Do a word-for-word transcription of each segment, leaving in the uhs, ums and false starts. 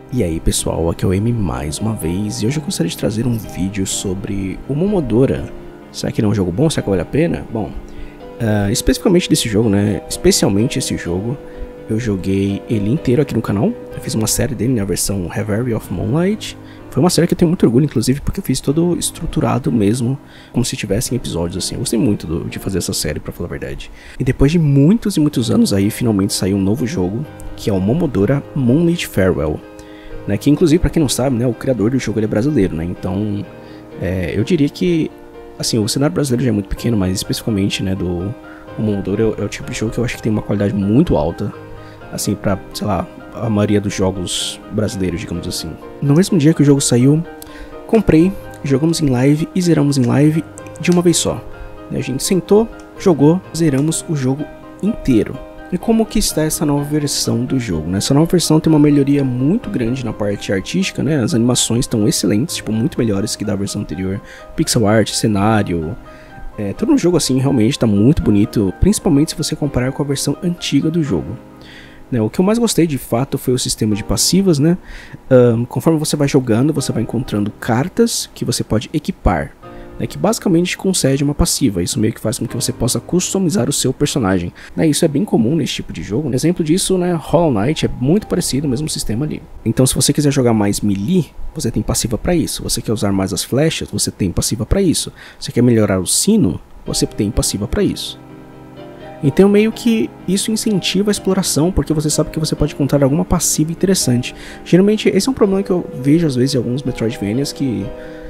E aí pessoal, aqui é o Emi mais uma vez, e hoje eu gostaria de trazer um vídeo sobre o Momodora. Será que ele é um jogo bom? Será que vale a pena? Bom, uh, especificamente desse jogo, né, especialmente esse jogo, eu joguei ele inteiro aqui no canal. Eu fiz uma série dele, na versão Reverie of Moonlight. Foi uma série que eu tenho muito orgulho, inclusive, porque eu fiz todo estruturado mesmo, como se tivessem episódios assim. Eu gostei muito do, de fazer essa série, pra falar a verdade. E depois de muitos e muitos anos aí, finalmente saiu um novo jogo, que é o Momodora Moonlit Farewell. Né, que inclusive, pra quem não sabe, né, o criador do jogo ele é brasileiro, né, então é, eu diria que, assim, o cenário brasileiro já é muito pequeno, mas especificamente, né, do o Momodora é, é o tipo de jogo que eu acho que tem uma qualidade muito alta, assim, pra, sei lá, a maioria dos jogos brasileiros, digamos assim. No mesmo dia que o jogo saiu, comprei, jogamos em live e zeramos em live de uma vez só. Né, a gente sentou, jogou, zeramos o jogo inteiro. E como que está essa nova versão do jogo, né? Essa nova versão tem uma melhoria muito grande na parte artística, né? As animações estão excelentes, tipo, muito melhores que da versão anterior. Pixel art, cenário, é, todo o jogo assim realmente está muito bonito, principalmente se você comparar com a versão antiga do jogo. Né, o que eu mais gostei de fato foi o sistema de passivas, né? Um, conforme você vai jogando, você vai encontrando cartas que você pode equipar, né, que basicamente concede uma passiva. Isso meio que faz com que você possa customizar o seu personagem. Né, isso é bem comum nesse tipo de jogo. Um exemplo disso, né, Hollow Knight é muito parecido, o mesmo sistema ali. Então se você quiser jogar mais melee, você tem passiva para isso. Você quer usar mais as flechas, você tem passiva para isso. Você quer melhorar o sino, você tem passiva para isso. Então meio que isso incentiva a exploração, porque você sabe que você pode encontrar alguma passiva interessante. Geralmente esse é um problema que eu vejo às vezes em alguns Metroidvanias, que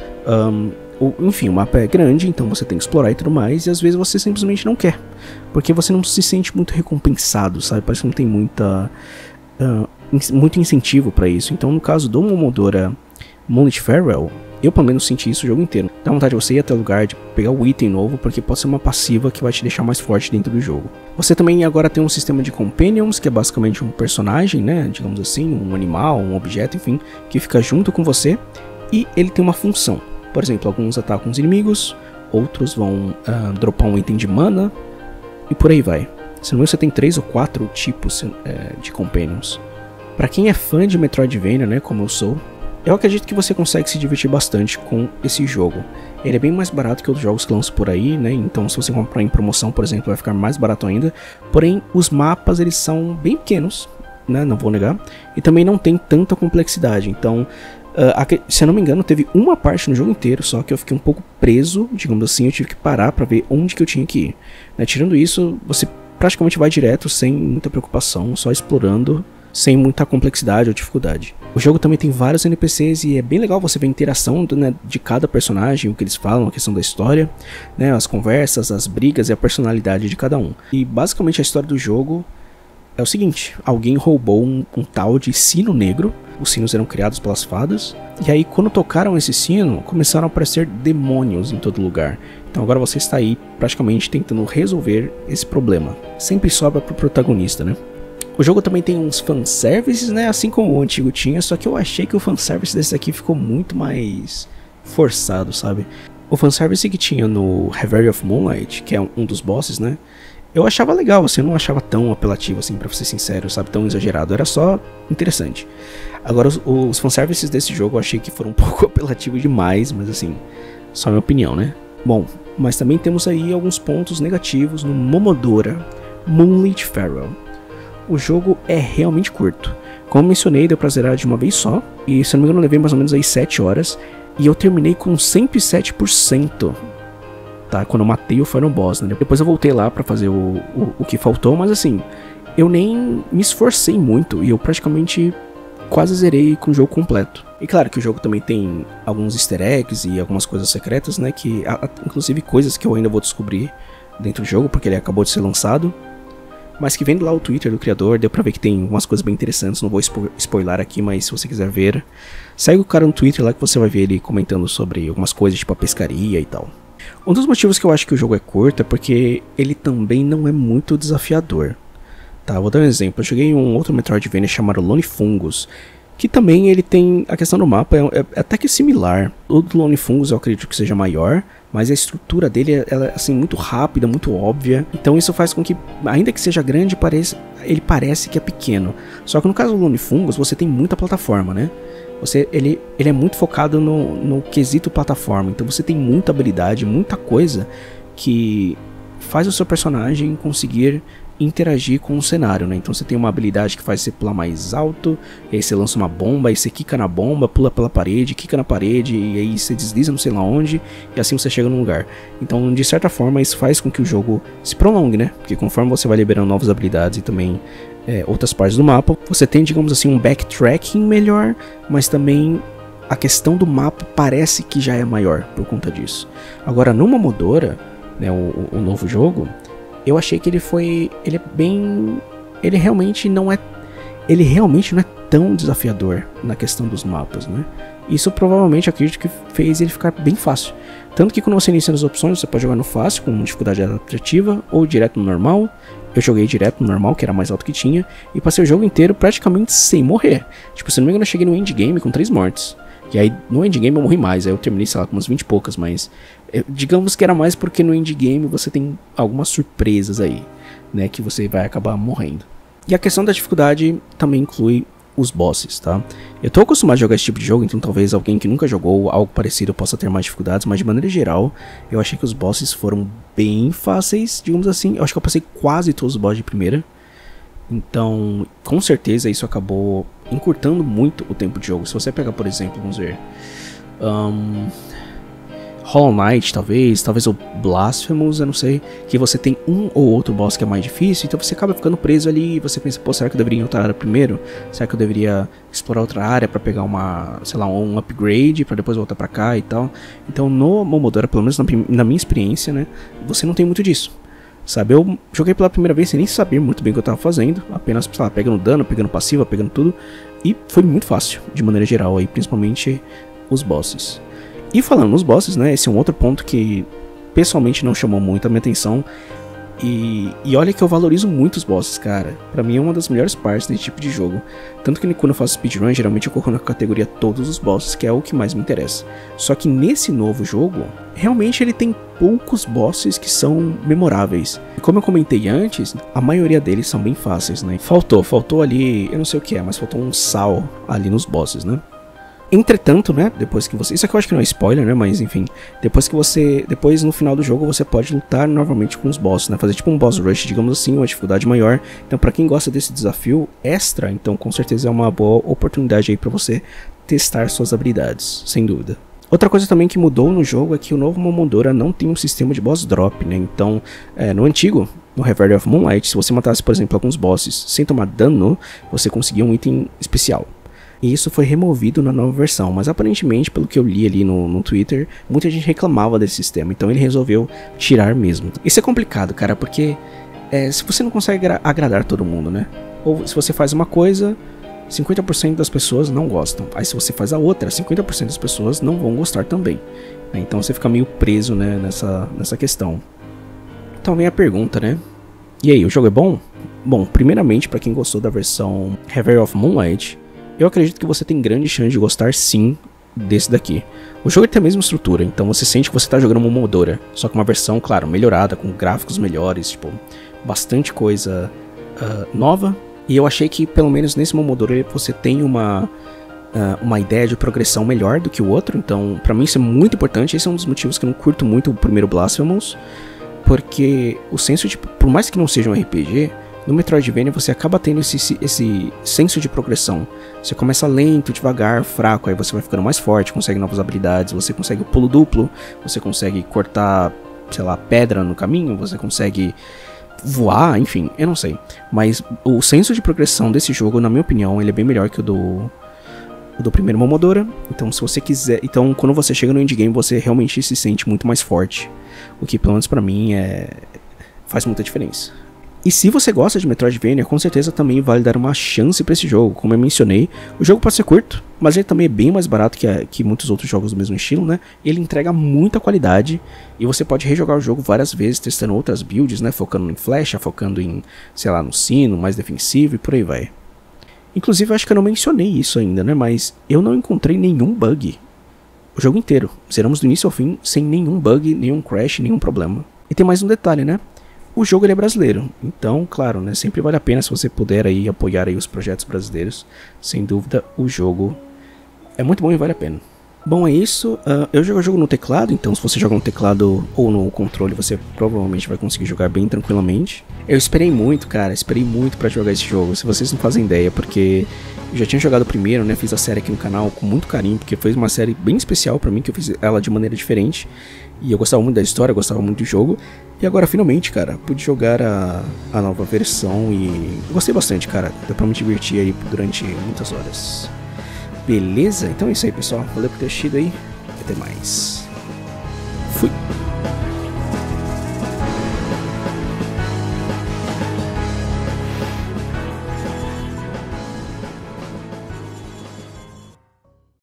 um, o, enfim, o mapa é grande, então você tem que explorar e tudo mais, e às vezes você simplesmente não quer, porque você não se sente muito recompensado, sabe? Parece que não tem muita, uh, muito incentivo para isso. Então no caso do Momodora Moonlit Farewell, eu pelo menos senti isso o jogo inteiro. Dá vontade de você ir até o lugar de pegar o item novo, porque pode ser uma passiva que vai te deixar mais forte dentro do jogo. Você também agora tem um sistema de companions, que é basicamente um personagem, né, digamos assim, um animal, um objeto, enfim, que fica junto com você, e ele tem uma função. Por exemplo, alguns atacam os inimigos, outros vão uh, dropar um item de mana, e por aí vai. Se não me engano, você tem três ou quatro tipos uh, de companions. Pra quem é fã de Metroidvania, né, como eu sou, eu acredito que você consegue se divertir bastante com esse jogo. Ele é bem mais barato que outros jogos que lançam por aí, né? Então se você comprar em promoção, por exemplo, vai ficar mais barato ainda. Porém, os mapas eles são bem pequenos, né? Não vou negar. E também não tem tanta complexidade. Então, uh, se eu não me engano, teve uma parte no jogo inteiro, só que eu fiquei um pouco preso, digamos assim. Eu tive que parar pra ver onde que eu tinha que ir. Né? Tirando isso, você praticamente vai direto, sem muita preocupação, só explorando, sem muita complexidade ou dificuldade. O jogo também tem vários N P Cs e é bem legal você ver a interação, né, de cada personagem, o que eles falam, a questão da história, né, as conversas, as brigas e a personalidade de cada um. E basicamente a história do jogo é o seguinte: alguém roubou um, um tal de sino negro, os sinos eram criados pelas fadas, e aí quando tocaram esse sino, começaram a aparecer demônios em todo lugar. Então agora você está aí praticamente tentando resolver esse problema. Sempre sobra pro protagonista, né? O jogo também tem uns fanservices, né, assim como o antigo tinha, só que eu achei que o fanservice desse aqui ficou muito mais forçado, sabe? O fanservice que tinha no Reverie of Moonlight, que é um dos bosses, né, eu achava legal, assim, eu não achava tão apelativo, assim, pra ser sincero, sabe, tão exagerado, era só interessante. Agora, os, os fanservices desse jogo eu achei que foram um pouco apelativos demais, mas assim, só minha opinião, né? Bom, mas também temos aí alguns pontos negativos no Momodora Moonlit Farewell. O jogo é realmente curto. Como mencionei, deu pra zerar de uma vez só, e se não me engano eu levei mais ou menos aí sete horas, e eu terminei com cento e sete por cento, tá, quando eu matei o Final Boss, né? Depois eu voltei lá pra fazer o, o, o que faltou, mas assim, eu nem me esforcei muito, e eu praticamente quase zerei com o jogo completo. E claro que o jogo também tem alguns easter eggs e algumas coisas secretas, né, que, inclusive coisas que eu ainda vou descobrir dentro do jogo, porque ele acabou de ser lançado. Mas que vendo lá o Twitter do criador, deu pra ver que tem umas coisas bem interessantes. Não vou spo spoiler aqui, mas se você quiser ver, segue o cara no Twitter lá que você vai ver ele comentando sobre algumas coisas, tipo a pescaria e tal. Um dos motivos que eu acho que o jogo é curto é porque ele também não é muito desafiador. Tá, vou dar um exemplo. Eu joguei um outro Metroidvania chamado Lone Fungus, Que também ele tem, a questão do mapa é, é, é até que similar. O do Lone Fungus eu acredito que seja maior, mas a estrutura dele é, ela, assim, muito rápida, muito óbvia. Então isso faz com que, ainda que seja grande, pareça, ele parece que é pequeno. Só que no caso do Lone Fungus você tem muita plataforma, né? Você, ele, ele é muito focado no, no quesito plataforma, então você tem muita habilidade, muita coisa que faz o seu personagem conseguir interagir com o cenário, né? Então você tem uma habilidade que faz você pular mais alto, e aí você lança uma bomba, aí você quica na bomba, pula pela parede, quica na parede, e aí você desliza não sei lá onde, e assim você chega num lugar. Então, de certa forma, isso faz com que o jogo se prolongue, né? Porque conforme você vai liberando novas habilidades e também é, outras partes do mapa, você tem, digamos assim, um backtracking melhor, mas também a questão do mapa parece que já é maior por conta disso. Agora, no Momodora, né, o, o novo jogo, eu achei que ele foi, ele é bem, ele realmente não é, ele realmente não é tão desafiador na questão dos mapas, né? Isso provavelmente acredito que fez ele ficar bem fácil. Tanto que quando você inicia as opções, você pode jogar no fácil, com dificuldade adaptativa, ou direto no normal. Eu joguei direto no normal, que era mais alto que tinha, e passei o jogo inteiro praticamente sem morrer. Tipo, se não me engano, eu cheguei no endgame com três mortes. E aí no endgame eu morri mais, aí eu terminei, sei lá, com umas vinte e poucas, mas eu, digamos que era mais porque no endgame você tem algumas surpresas aí, né, que você vai acabar morrendo. E a questão da dificuldade também inclui os bosses, tá? Eu tô acostumado a jogar esse tipo de jogo, então talvez alguém que nunca jogou algo parecido possa ter mais dificuldades, mas de maneira geral, eu achei que os bosses foram bem fáceis, digamos assim. Eu acho que eu passei quase todos os bosses de primeira. Então, com certeza isso acabou encurtando muito o tempo de jogo. Se você pegar, por exemplo, vamos ver, um, Hollow Knight, talvez, talvez o Blasphemous, eu não sei, que você tem um ou outro boss que é mais difícil, então você acaba ficando preso ali e você pensa, pô, será que eu deveria ir em outra área primeiro? Será que eu deveria explorar outra área pra pegar uma, sei lá, um upgrade pra depois voltar pra cá e tal? Então no Momodora, pelo menos na, na minha experiência, né, você não tem muito disso. Sabe, eu joguei pela primeira vez sem nem saber muito bem o que eu tava fazendo, apenas, sei lá, pegando dano, pegando passiva, pegando tudo, e foi muito fácil, de maneira geral, aí, principalmente os bosses. E falando nos bosses, né, esse é um outro ponto que pessoalmente não chamou muito a minha atenção, e, e olha que eu valorizo muito os bosses, cara, pra mim é uma das melhores partes desse tipo de jogo, tanto que quando eu faço speedrun, geralmente eu coloco na categoria todos os bosses, que é o que mais me interessa. Só que nesse novo jogo, realmente ele tem poucos bosses que são memoráveis. E como eu comentei antes, a maioria deles são bem fáceis, né? Faltou, faltou ali, eu não sei o que é, mas faltou um sal ali nos bosses, né? Entretanto, né, depois que você... Isso aqui eu acho que não é spoiler, né, mas enfim... Depois que você... Depois, no final do jogo, você pode lutar novamente com os bosses, né? Fazer tipo um boss rush, digamos assim, uma dificuldade maior. Então, pra quem gosta desse desafio extra, então com certeza é uma boa oportunidade aí pra você testar suas habilidades, sem dúvida. Outra coisa também que mudou no jogo é que o novo Momodora não tem um sistema de boss drop, né? Então, é, no antigo, no Reverie of Moonlight, se você matasse, por exemplo, alguns bosses sem tomar dano, você conseguia um item especial. E isso foi removido na nova versão, mas aparentemente, pelo que eu li ali no, no Twitter, muita gente reclamava desse sistema, então ele resolveu tirar mesmo. Isso é complicado, cara, porque é, se você não consegue agra agradar todo mundo, né? Ou se você faz uma coisa, cinquenta por cento das pessoas não gostam. Aí se você faz a outra, cinquenta por cento das pessoas não vão gostar também. Então você fica meio preso, né, nessa, nessa questão. Então vem a pergunta, né? E aí, o jogo é bom? Bom, primeiramente, para quem gostou da versão Reverie of Moonlight, eu acredito que você tem grande chance de gostar sim desse daqui. O jogo tem a mesma estrutura, então você sente que você está jogando uma Momodora, só que uma versão, claro, melhorada, com gráficos melhores, tipo, bastante coisa uh, nova. E eu achei que, pelo menos nesse Momodora, você tem uma, uh, uma ideia de progressão melhor do que o outro. Então, pra mim isso é muito importante. Esse é um dos motivos que eu não curto muito o primeiro Blasphemous. Porque o senso de... Por mais que não seja um R P G, no Metroidvania você acaba tendo esse, esse senso de progressão. Você começa lento, devagar, fraco, aí você vai ficando mais forte, consegue novas habilidades, você consegue o pulo duplo, você consegue cortar, sei lá, pedra no caminho, você consegue... voar, enfim, eu não sei. Mas o senso de progressão desse jogo, na minha opinião, ele é bem melhor que o do, o do primeiro Momodora. Então, se você quiser... Então, quando você chega no endgame, você realmente se sente muito mais forte. O que, pelo menos pra mim, é... faz muita diferença. E se você gosta de Metroidvania, com certeza também vale dar uma chance pra esse jogo. Como eu mencionei, o jogo pode ser curto, mas ele também é bem mais barato que, a, que muitos outros jogos do mesmo estilo, né? Ele entrega muita qualidade e você pode rejogar o jogo várias vezes, testando outras builds, né? Focando em flecha, focando em, sei lá, no sino, mais defensivo e por aí vai. Inclusive, eu acho que eu não mencionei isso ainda, né? Mas eu não encontrei nenhum bug o jogo inteiro. Zeramos do início ao fim sem nenhum bug, nenhum crash, nenhum problema. E tem mais um detalhe, né? O jogo ele é brasileiro, então, claro, né? Sempre vale a pena se você puder aí apoiar aí os projetos brasileiros. Sem dúvida, o jogo é muito bom e vale a pena. Bom, é isso. Uh, eu jogo o jogo no teclado, então se você joga no teclado ou no controle, você provavelmente vai conseguir jogar bem tranquilamente. Eu esperei muito, cara, esperei muito pra jogar esse jogo, se vocês não fazem ideia, porque eu já tinha jogado o primeiro, né, fiz a série aqui no canal com muito carinho, porque foi uma série bem especial pra mim, que eu fiz ela de maneira diferente. E eu gostava muito da história, eu gostava muito do jogo. E agora, finalmente, cara, pude jogar a, a nova versão e gostei bastante, cara. Deu pra me divertir aí durante muitas horas. Beleza? Então é isso aí, pessoal. Valeu por ter assistido aí. Até mais.